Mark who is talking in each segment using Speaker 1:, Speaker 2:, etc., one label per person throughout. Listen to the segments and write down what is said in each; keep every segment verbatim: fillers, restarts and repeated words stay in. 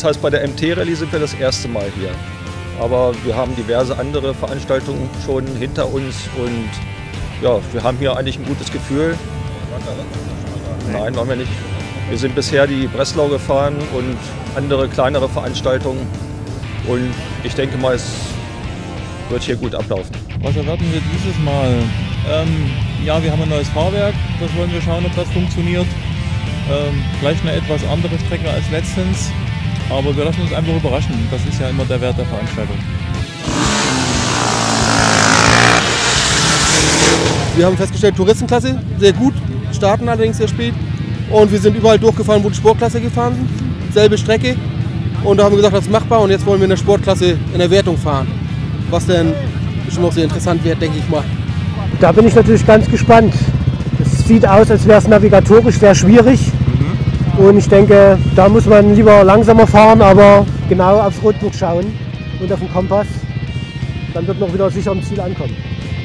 Speaker 1: heißt, bei der M T-Rallye sind wir das erste Mal hier. Aber wir haben diverse andere Veranstaltungen schon hinter uns und ja, wir haben hier eigentlich ein gutes Gefühl. Nein, waren wir nicht. Wir sind bisher die Breslau gefahren und andere kleinere Veranstaltungen und ich denke mal, es wird hier gut ablaufen.
Speaker 2: Was erwarten wir dieses Mal? Ähm, ja, wir haben ein neues Fahrwerk, das wollen wir schauen, ob das funktioniert. Ähm, vielleicht eine etwas andere Strecke als letztens, aber wir lassen uns einfach überraschen. Das ist ja immer der Wert der Veranstaltung.
Speaker 3: Wir haben festgestellt, Touristenklasse, sehr gut, starten allerdings sehr spät. Und wir sind überall durchgefahren, wo die Sportklasse gefahren sind. Selbe Strecke. Und da haben wir gesagt, das ist machbar und jetzt wollen wir in der Sportklasse in der Wertung fahren. Was dann bestimmt auch sehr interessant wird, denke ich mal.
Speaker 4: Da bin ich natürlich ganz gespannt. Es sieht aus, als wäre es navigatorisch sehr schwierig. Mhm. Und ich denke, da muss man lieber langsamer fahren, aber genau aufs Roadbook schauen und auf den Kompass. Dann wird man wieder sicher am Ziel ankommen.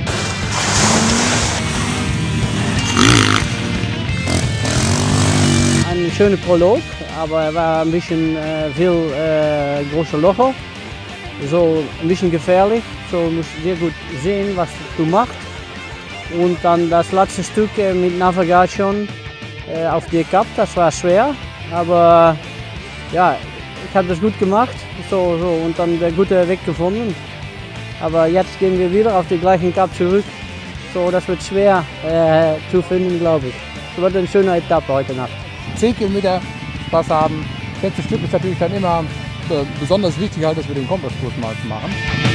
Speaker 5: Ein schöner Prolog, aber er war ein bisschen äh, viel äh, große Locher, so ein bisschen gefährlich. So musst du sehr gut sehen, was du machst. Und dann das letzte Stück äh, mit Navigation äh, auf die Kap, das war schwer, aber ja, ich habe das gut gemacht, so, so und dann der gute Weg gefunden. Aber jetzt gehen wir wieder auf die gleichen Kap zurück, so das wird schwer äh, zu finden, glaube ich. Es wird eine schöne Etappe heute Nacht.
Speaker 6: zehn Kilometer Spaß haben. Das letzte Stück ist natürlich dann immer äh, besonders wichtig, halt, dass wir den Kompasskurs mal machen.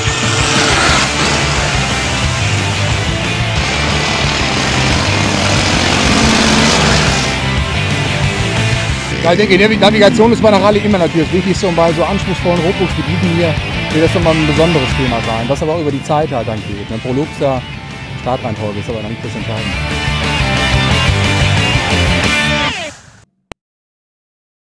Speaker 6: Ja, ich denke, die Navigation ist bei einer Rallye immer natürlich das Wichtigste und bei so anspruchsvollen Roadbooksgebieten hier wird das nochmal ein besonderes Thema sein, das aber auch über die Zeit halt dann geht. Ein Prolog ist ja Startreihenfolge, ist aber noch nicht das Entscheidende.